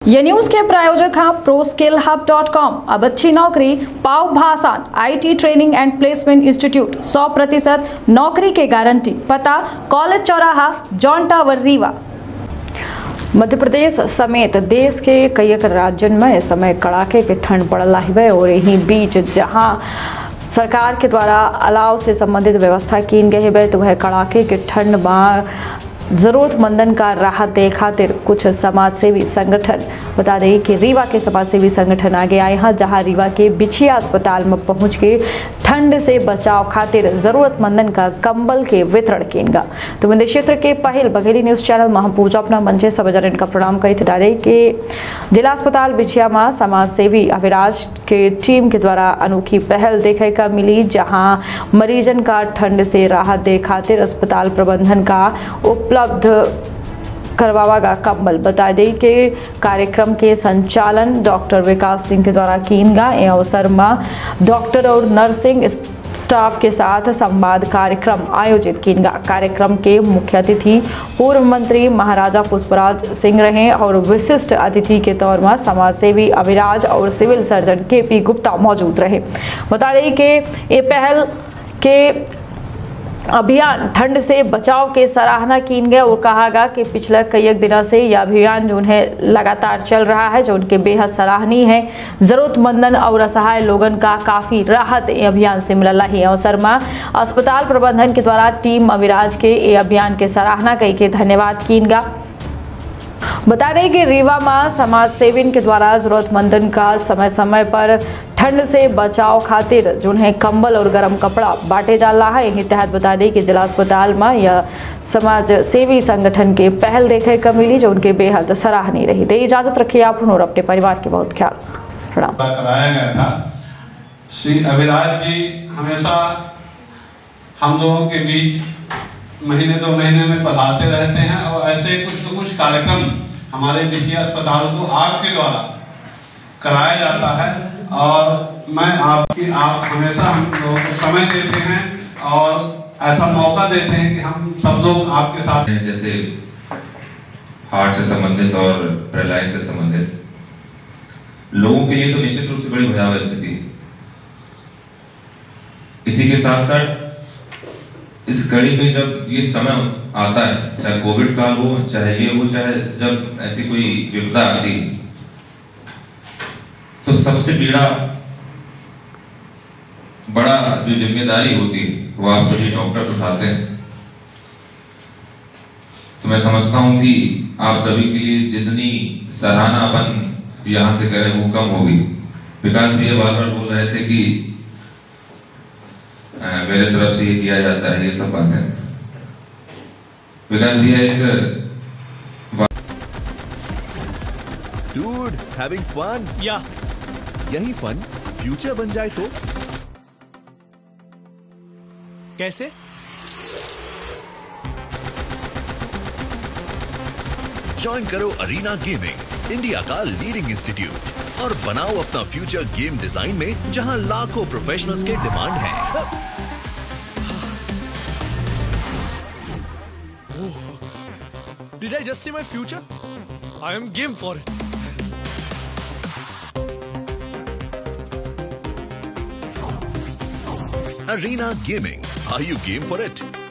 ये न्यूज के प्रायोजक हैं ProSkillHub.com। अब अच्छी नौकरी पाओ भाषा IT training and placement institute 100% नौकरी के गारंटी। पता कॉलेज चौराहा जॉन टावर रीवा। मध्य प्रदेश समेत देश के कई राज्यों में इस समय कड़ाके की ठंड पड़ रही है और यही बीच जहां सरकार के द्वारा अलाव से संबंधित व्यवस्था की गई है तो वह कड़ाके की ठंड में जरूरतमंदन का राहत दे खातिर कुछ समाज सेवी संगठन बता दें कि रीवा के समाज सेवी संगठन आगे आए हैं, जहां रीवा के बिछिया अस्पताल में पहुंच के ठंड से बचाव खातिर जरूरतमंदन का कंबल के वितरण किएगा। तो विंध्य क्षेत्र के पहल बघेली न्यूज चैनल महापूजा अपना मंचे सब जन का प्रणाम कही थे कि जिला अस्पताल बिछिया में समाज सेवी अभिराज के टीम के द्वारा अनोखी पहल देखे का मिली, जहां मरीजन का ठंड से राहत दे खातिर अस्पताल प्रबंधन का उपलब्ध करवावा कंबल। बता दें कि कार्यक्रम के संचालन डॉक्टर विकास सिंह के द्वारा किएगा। यह अवसर में डॉक्टर और नर्सिंग स्टाफ के साथ संवाद कार्यक्रम आयोजित किएगा। कार्यक्रम के मुख्य अतिथि पूर्व मंत्री महाराजा पुष्पराज सिंह रहे और विशिष्ट अतिथि के तौर में समाज सेवी अभिराज और सिविल सर्जन KP गुप्ता मौजूद रहे। बता दें कि ये पहल के अभियान ठंड से बचाव के सराहना की गई और कहा गया कि पिछले कई दिनों से यह अभियान जो है लगातार चल रहा है, जो उनके बेहद सराहनीय है। जरूरतमंदन और असहाय लोगन का काफी राहत अभियान से मिलल है। अवसर में अस्पताल प्रबंधन के द्वारा टीम अभिराज के ये अभियान के सराहना कई के धन्यवाद की गया। बता दें कि रीवा में समाज सेवी के द्वारा जरूरतमंदन का समय समय पर ठंड से बचाव खातिर जो है कंबल और गर्म कपड़ा बांटे जा रहा है। यही तहत बता दें कि जिला अस्पताल में यह समाज सेवी संगठन के पहल देखे का मिली, जो उनके बेहद सराहनीय रही। दे इजाजत रखिए आप और अपने परिवार के बहुत ख्याल। कराया गया था। श्री अभिराज जी हमेशा हम लोगों के बीच महीने दो महीने में पधारते रहते हैं और ऐसे कुछ न कुछ कार्यक्रम हमारे बिछिया अस्पताल को आपके द्वारा कराया जाता है और मैं आप हमेशा हम लोगों को समय देते हैं और ऐसा मौका देते हैं कि हम सब लोग आपके साथ हैं। जैसे हार्ट से संबंधित और पैरालाइज से संबंधित लोगों के लिए तो निश्चित रूप से बड़ी भयावह स्थिति। इसी के साथ साथ इस घड़ी में जब ये समय आता है, चाहे कोविड काल हो, चाहे ये हो, चाहे जब ऐसी कोई विपदा आती, तो सबसे बड़ा जो जिम्मेदारी होती है वो आप सभी डॉक्टर्स उठाते हैं। तो मैं समझता हूं कि आप सभी के लिए जितनी सराहना अपन यहां से करें वो कम होगी। विकास भैया बार बार बोल रहे थे कि मेरे तरफ से ये किया जाता है, ये सब बातें। विकास भैया एक Dude, having fun? Yeah. यही फन फ्यूचर बन जाए तो कैसे? ज्वाइन करो अरीना गेमिंग, इंडिया का लीडिंग इंस्टीट्यूट, और बनाओ अपना फ्यूचर गेम डिजाइन में जहां लाखों प्रोफेशनल्स के डिमांड है। Did I just say my future? I am game for it. Arena Gaming. Are you game for it?